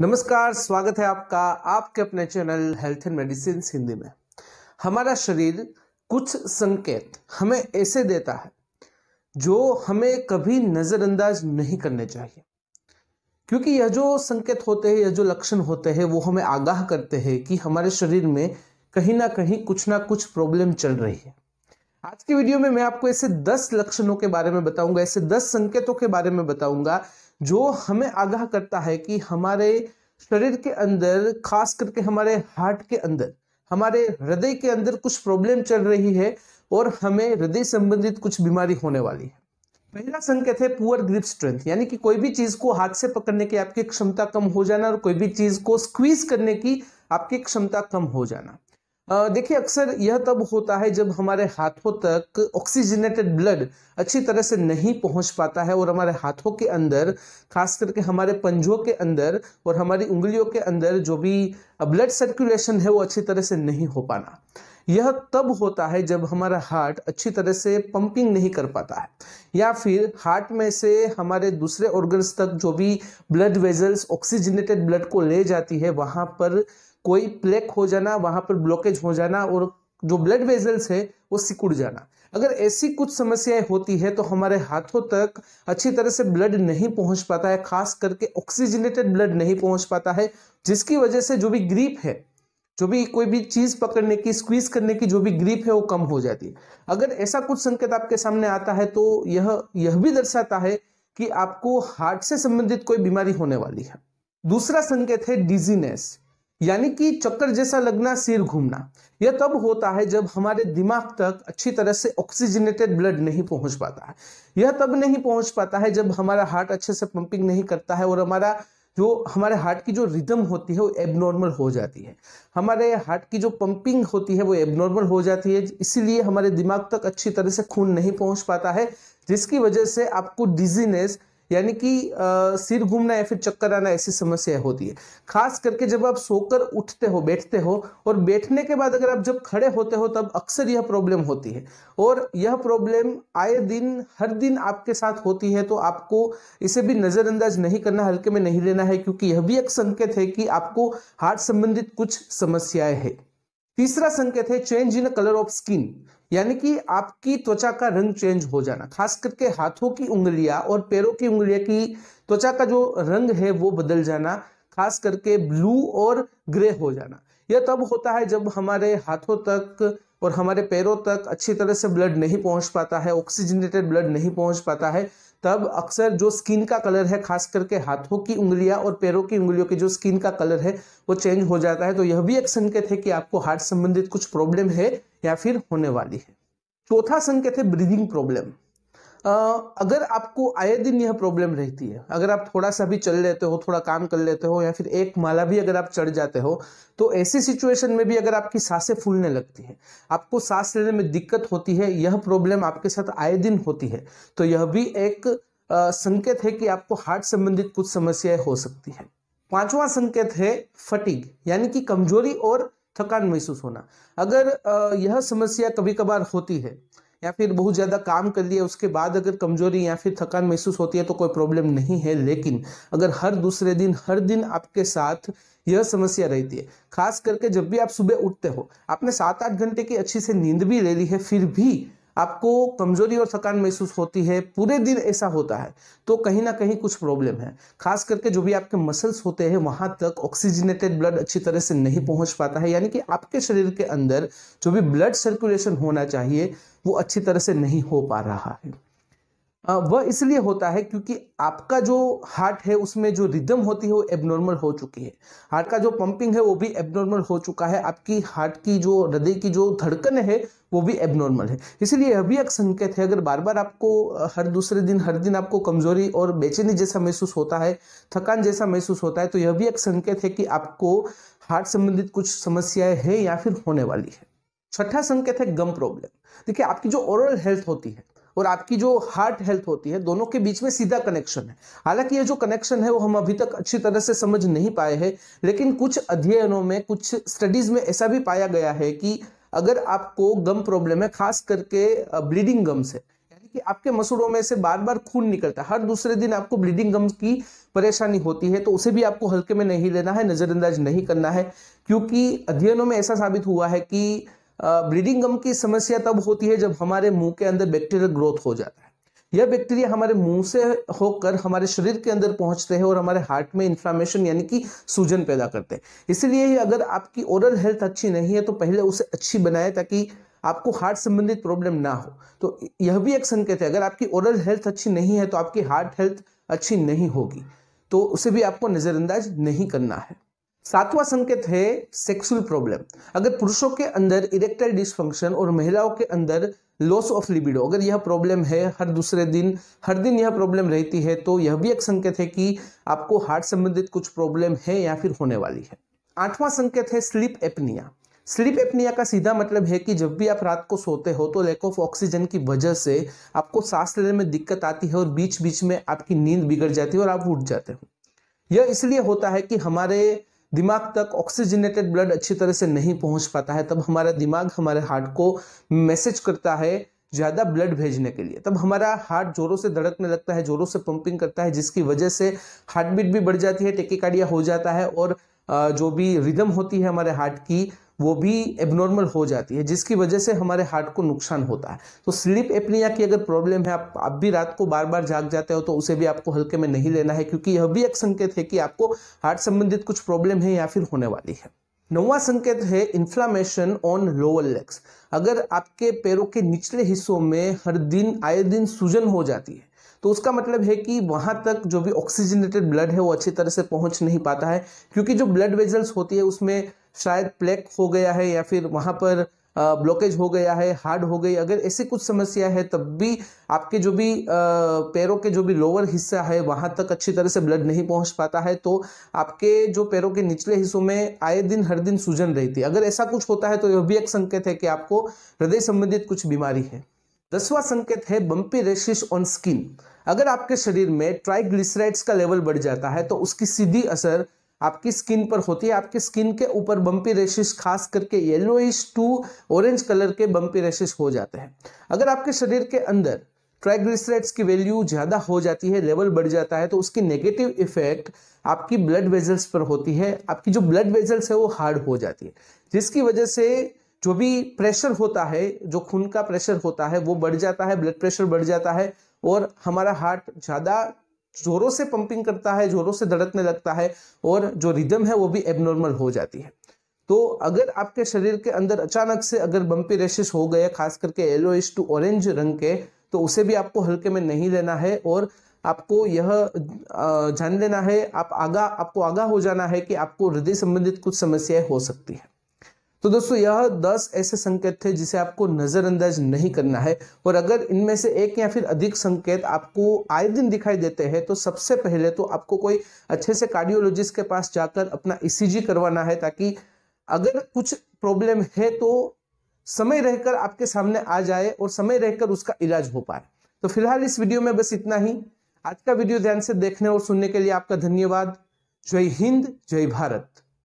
नमस्कार, स्वागत है आपका आपके अपने channel health and medicine Hindi में। हमारा शरीर कुछ संकेत हमें ऐसे देता है जो हमें कभी नज़रअंदाज नहीं करने चाहिए, क्योंकि यह जो संकेत होते हैं, यह जो लक्षण होते हैं, वो हमें आगाह करते हैं कि हमारे शरीर में कहीं ना कुछ प्रॉब्लम चल रही है। आज की वीडियो में मैं आपको ऐसे 10 लक्षणों के बारे में बताऊंगा, ऐसे 10 संकेतों के बारे में बताऊंगा जो हमें आगाह करता है कि हमारे शरीर के अंदर, खास करके हमारे हार्ट के अंदर, हमारे हृदय के अंदर कुछ प्रॉब्लम चल रही है और हमें हृदय संबंधित कुछ बीमारी होने वाली है। पहला संकेत है पुअर ग्रिप स्ट्रेंथ, यानी कि कोई भी चीज को हाथ से पकड़ने की आपकी क्षमता कम हो जाना और कोई भी चीज को स्क्वीज करने की आपकी क्षमता कम हो जाना। देखिए, अक्सर यह तब होता है जब हमारे हाथों तक ऑक्सीजनेटेड ब्लड अच्छी तरह से नहीं पहुंच पाता है और हमारे हाथों के अंदर, खास करके हमारे पंजों के अंदर और हमारी उंगलियों के अंदर जो भी ब्लड सर्कुलेशन है वो अच्छी तरह से नहीं हो पाना। यह तब होता है जब हमारा हार्ट अच्छी तरह से पंपिंग नहीं कर पाता है, या फिर हार्ट में से हमारे दूसरे ऑर्गन्स तक जो भी ब्लड वेजल्स ऑक्सीजनेटेड ब्लड को ले जाती है, वहां पर कोई प्लेक हो जाना, वहां पर ब्लॉकेज हो जाना और जो ब्लड वेजल्स है वो सिकुड़ जाना। अगर ऐसी कुछ समस्याएं होती है तो हमारे हाथों तक अच्छी तरह से ब्लड नहीं पहुंच पाता है, खास करके ऑक्सीजनेटेड ब्लड नहीं पहुंच पाता है, जिसकी वजह से जो भी ग्रिप है, जो भी कोई भी चीज पकड़ने की, स्क्वीज करने की जो भी ग्रिप है वो कम हो जाती है। अगर ऐसा कुछ संकेत आपके सामने आता है तो यह भी दर्शाता है कि आपको हार्ट से संबंधित कोई बीमारी होने वाली है। दूसरा संकेत है डिजीनेस, यानी कि चक्कर जैसा लगना, सिर घूमना। यह तब होता है जब हमारे दिमाग तक अच्छी तरह से ऑक्सीजनेटेड ब्लड नहीं पहुंच पाता है। यह तब नहीं पहुंच पाता है जब हमारा हार्ट अच्छे से पंपिंग नहीं करता है और हमारे हार्ट की जो रिदम होती है वो एबनॉर्मल हो जाती है। हमारे हार्ट की जो पंपिंग होती है वो एबनॉर्मल हो जाती है, इसीलिए हमारे दिमाग तक अच्छी तरह से खून नहीं पहुंच पाता है, जिसकी वजह से आपको डिजीनेस यानी कि सिर घूमना या फिर चक्कर आना, ऐसी समस्या होती है। खास करके जब आप सोकर उठते हो, बैठते हो और बैठने के बाद अगर आप जब खड़े होते हो तब अक्सर यह प्रॉब्लम होती है और यह प्रॉब्लम आए दिन, हर दिन आपके साथ होती है। तो आपको इसे भी नजरअंदाज नहीं करना, हल्के में नहीं लेना है, क्योंकि यह भी एक संकेत है कि आपको हार्ट संबंधित कुछ समस्याएं हैं। तीसरा संकेत है change in colour of skin, यानी कि आपकी त्वचा का रंग चेंज हो जाना। खास करके हाथों की उंगलियां और पैरों की उंगलियां की त्वचा का जो रंग है वो बदल जाना, खास करके ब्लू और ग्रे हो जाना। यह तब होता है जब हमारे हाथों तक और हमारे पैरों तक अच्छी तरह से ब्लड नहीं पहुंच पाता है, ऑक्सीजनेटेड ब्लड नहीं पहुंच पाता है। तब अक्सर जो स्किन का कलर है, खास करके हाथों की उंगलियां और पैरों की उंगलियों की जो स्किन का कलर है वो चेंज हो जाता है। तो यह भी एक संकेत है कि आपको हार्ट संबंधित कुछ प्रॉब्लम है या फिर होने वाली है। चौथा संकेत है ब्रीदिंग प्रॉब्लम। अगर आपको आए दिन यह प्रॉब्लम रहती है, अगर आप थोड़ा सा भी चल लेते हो, थोड़ा काम कर लेते हो, या फिर एक माला भी अगर आप चढ़ जाते हो, तो ऐसी सिचुएशन में भी अगर आपकी सांसें फूलने लगती है, आपको सांस लेने में दिक्कत होती है, यह प्रॉब्लम आपके साथ आए दिन होती है, तो यह भी एक संकेत है कि आपको हार्ट संबंधित कुछ समस्याएं हो सकती है। पांचवा संकेत है फटीग, यानी कि कमजोरी और थकान महसूस होना। अगर यह समस्या कभी कभार होती है या फिर बहुत ज्यादा काम कर लिया उसके बाद अगर कमजोरी या फिर थकान महसूस होती है तो कोई प्रॉब्लम नहीं है, लेकिन अगर हर दूसरे दिन, हर दिन आपके साथ यह समस्या रहती है, खास करके जब भी आप सुबह उठते हो, आपने 7-8 घंटे की अच्छी से नींद भी ले ली है, फिर भी आपको कमजोरी और थकान महसूस होती है, पूरे दिन ऐसा होता है, तो कहीं ना कहीं कुछ प्रॉब्लम है। खास करके जो भी आपके मसल्स होते हैं वहां तक ऑक्सीजनेटेड ब्लड अच्छी तरह से नहीं पहुंच पाता है, यानी कि आपके शरीर के अंदर जो भी ब्लड सर्कुलेशन होना चाहिए वो अच्छी तरह से नहीं हो पा रहा है। वह इसलिए होता है क्योंकि आपका जो हार्ट है उसमें जो रिदम होती है वो एबनॉर्मल हो चुकी है, हार्ट का जो पंपिंग है वो भी एबनॉर्मल हो चुका है, आपकी हार्ट की जो हृदय की जो धड़कन है वो भी एबनॉर्मल है। इसलिए यह भी एक संकेत है, अगर बार बार आपको हर दूसरे दिन, हर दिन आपको कमजोरी और बेचैनी जैसा महसूस होता है, थकान जैसा महसूस होता है, तो यह भी एक संकेत है कि आपको हार्ट संबंधित कुछ समस्याएं हैं या फिर होने वाली है। छठा संकेत है गम प्रॉब्लम। देखिए, आपकी जो ओरल हेल्थ होती है और आपकी जो हार्ट हेल्थ होती है, दोनों के बीच में सीधा कनेक्शन है। हालांकि ये जो कनेक्शन है वो हम अभी तक अच्छी तरह से समझ नहीं पाए हैं, लेकिन कुछ अध्ययनों में, कुछ स्टडीज में ऐसा भी पाया गया है कि अगर आपको गम प्रॉब्लम है, खास करके ब्लीडिंग गम्स है, यानी कि आपके मसूड़ों में से बार बार खून निकलता है, हर दूसरे दिन आपको ब्लीडिंग गम्स की परेशानी होती है, तो उसे भी आपको हल्के में नहीं लेना है, नजरअंदाज नहीं करना है। क्योंकि अध्ययनों में ऐसा साबित हुआ है कि ब्लीडिंग गम की समस्या तब होती है जब हमारे मुंह के अंदर बैक्टीरियल ग्रोथ हो जाता है। यह बैक्टीरिया हमारे मुंह से होकर हमारे शरीर के अंदर पहुंचते हैं और हमारे हार्ट में इन्फ्लामेशन यानी कि सूजन पैदा करते हैं। इसलिए ही अगर आपकी ओरल हेल्थ अच्छी नहीं है तो पहले उसे अच्छी बनाए ताकि आपको हार्ट संबंधित प्रॉब्लम ना हो। तो यह भी एक संकेत है, अगर आपकी ओरल हेल्थ अच्छी नहीं है तो आपकी हार्ट हेल्थ अच्छी नहीं होगी, तो उसे भी आपको नजरअंदाज नहीं करना है। 7वां संकेत है सेक्सुअल प्रॉब्लम। अगर पुरुषों के अंदर इरेक्टाइल डिसफंक्शन और महिलाओं के अंदर लॉस ऑफ लिबिडो, अगर यह प्रॉब्लम है, हर दिन यह प्रॉब्लम रहती है, तो यह भी एक संकेत है कि आपको हार्ट संबंधित कुछ प्रॉब्लम है या फिर होने वाली है। 8वां संकेत है स्लीप एपनिया। स्लीप एपनिया का सीधा मतलब है कि जब भी आप रात को सोते हो तो लैक ऑफ ऑक्सीजन की वजह से आपको सांस लेने में दिक्कत आती है और बीच बीच में आपकी नींद बिगड़ जाती है और आप उठ जाते हो। यह इसलिए होता है कि हमारे दिमाग तक ऑक्सीजनेटेड ब्लड अच्छी तरह से नहीं पहुंच पाता है, तब हमारा दिमाग हमारे हार्ट को मैसेज करता है ज्यादा ब्लड भेजने के लिए, तब हमारा हार्ट जोरों से धड़कने लगता है, जोरों से पंपिंग करता है, जिसकी वजह से हार्ट बीट भी बढ़ जाती है, टेकिकार्डिया हो जाता है और जो भी रिदम होती है हमारे हार्ट की वो भी एबनॉर्मल हो जाती है, जिसकी वजह से हमारे हार्ट को नुकसान होता है। तो स्लीप एपनिया की अगर प्रॉब्लम है, आप भी रात को बार बार जाग जाते हो, तो उसे भी आपको हल्के में नहीं लेना है, क्योंकि यह भी एक संकेत है कि आपको हार्ट संबंधित कुछ प्रॉब्लम है या फिर होने वाली है। 9वां संकेत है इन्फ्लामेशन ऑन लोअर लेग्स। अगर आपके पैरों के निचले हिस्सों में हर दिन आए दिन सूजन हो जाती है, तो उसका मतलब है कि वहां तक जो भी ऑक्सीजनेटेड ब्लड है वो अच्छी तरह से पहुंच नहीं पाता है, क्योंकि जो ब्लड वेजल्स होती है उसमें शायद प्लेक हो गया है या फिर वहां पर ब्लॉकेज हो गया है, हार्ड हो गई, अगर ऐसी कुछ समस्या है तब भी आपके जो भी पैरों के जो भी लोअर हिस्सा है वहां तक अच्छी तरह से ब्लड नहीं पहुंच पाता है, तो आपके जो पैरों के निचले हिस्सों में आए दिन हर दिन सूजन रहती है। अगर ऐसा कुछ होता है तो यह भी एक संकेत है कि आपको हृदय संबंधित कुछ बीमारी है। 10वां संकेत है बम्पी रैशेस ऑन स्किन। अगर आपके शरीर में ट्राइग्लिसराइड्स का लेवल बढ़ जाता है तो उसकी सीधी असर आपकी स्किन पर होती है। आपकी स्किन के ऊपर बम्पी रैशेस, खास करके येलोइश टू ऑरेंज कलर के बम्पी रैशेस हो जाते हैं। अगर आपके शरीर के अंदर ट्राइग्लिसराइड्स की वैल्यू ज्यादा हो जाती है, लेवल बढ़ जाता है, तो उसकी नेगेटिव इफेक्ट आपकी ब्लड वेजल्स पर होती है। आपकी जो ब्लड वेजल्स है वो हार्ड हो जाती है, जिसकी वजह से जो भी प्रेशर होता है, जो खून का प्रेशर होता है वो बढ़ जाता है, ब्लड प्रेशर बढ़ जाता है और हमारा हार्ट ज्यादा जोरों से पंपिंग करता है, जोरों से धड़कने लगता है और जो रिदम है वो भी एबनॉर्मल हो जाती है। तो अगर आपके शरीर के अंदर अचानक से अगर बम्पी रैशेस हो गए, खास करके येलोइश टू ऑरेंज रंग के, तो उसे भी आपको हल्के में नहीं लेना है और आपको यह जान लेना है, आपको आगाह हो जाना है कि आपको हृदय संबंधित कुछ समस्याएं हो सकती है। तो दोस्तों यह 10 ऐसे संकेत थे जिसे आपको नजरअंदाज नहीं करना है, और अगर इनमें से एक या फिर अधिक संकेत आपको आए दिन दिखाई देते हैं तो सबसे पहले तो आपको कोई अच्छे से कार्डियोलॉजिस्ट के पास जाकर अपना ईसीजी करवाना है, ताकि अगर कुछ प्रॉब्लम है तो समय रहकर आपके सामने आ जाए और समय रहकर उसका इलाज हो पाए। तो फिलहाल इस वीडियो में बस इतना ही। आज का वीडियो ध्यान से देखने और सुनने के लिए आपका धन्यवाद। जय हिंद, जय भारत।